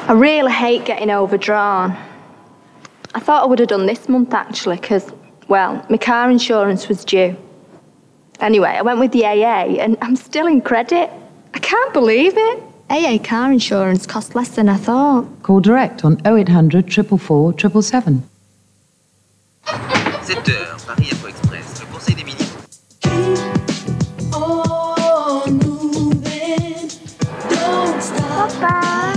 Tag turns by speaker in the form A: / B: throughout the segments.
A: I really hate getting overdrawn. I thought I would have done this month, actually, because, well, my car insurance was due. Anyway, I went with the AA, and I'm still in credit. I can't believe it. AA car insurance cost less than I thought.
B: Call direct on 0800 444 777.
C: 7 heures, Paris Info Express, le conseil des ministres.
A: Papa.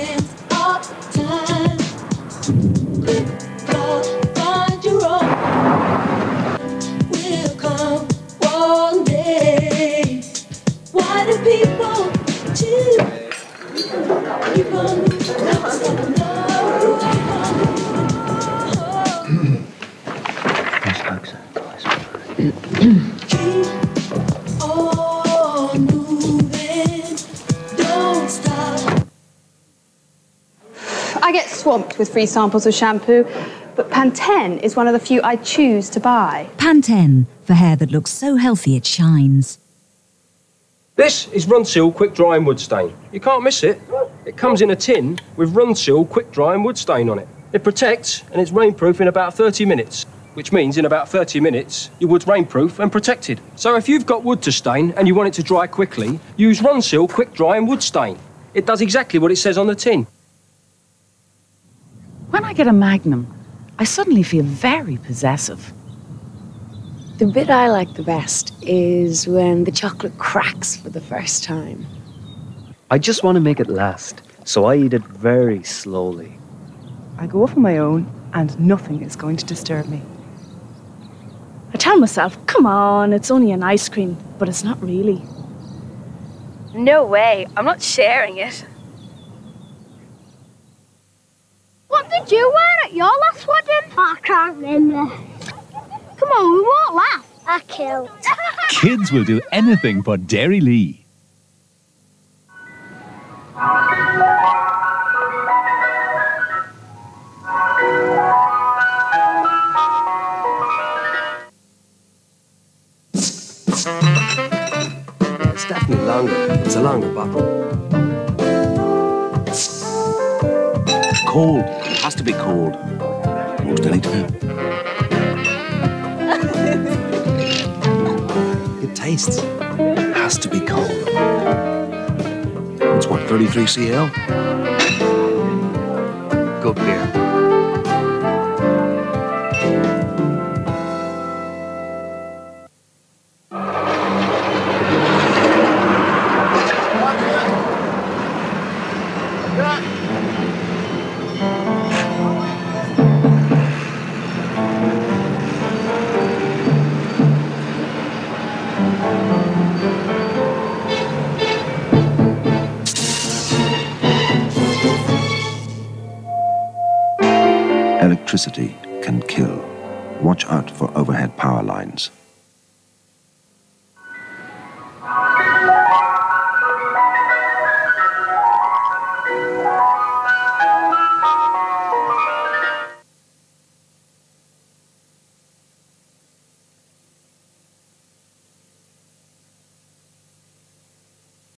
D: I get swamped with free samples of shampoo, but Pantene is one of the few I choose to buy.
E: Pantene, for hair that looks so healthy it shines.
F: This is Ronseal Quick Drying Woodstain. You can't miss it. It comes in a tin with Ronseal Quick Drying Woodstain on it. It protects and it's rainproof in about 30 minutes, which means in about 30 minutes, your wood's rainproof and protected. So if you've got wood to stain and you want it to dry quickly, use Ronseal Quick Drying Woodstain. It does exactly what it says on the tin.
G: When I get a Magnum, I suddenly feel very possessive.
H: The bit I like the best is when the chocolate cracks for the first time.
I: I just want to make it last, so I eat it very slowly.
J: I go off on my own, and nothing is going to disturb me.
D: I tell myself, come on, it's only an ice cream, but it's not really.
A: No way, I'm not sharing it.
K: What did you wear at your last wedding? I can't remember. Come on, we won't laugh. I killed.
L: Kids will do anything for Dairylea.
F: Yeah, it's definitely longer. It's a longer bottle.
L: Cold. It has to be cold. Most any time. It tastes. It has to be cold. It's what, 33 CL? Good beer.
M: Electricity can kill. Watch out for overhead power lines.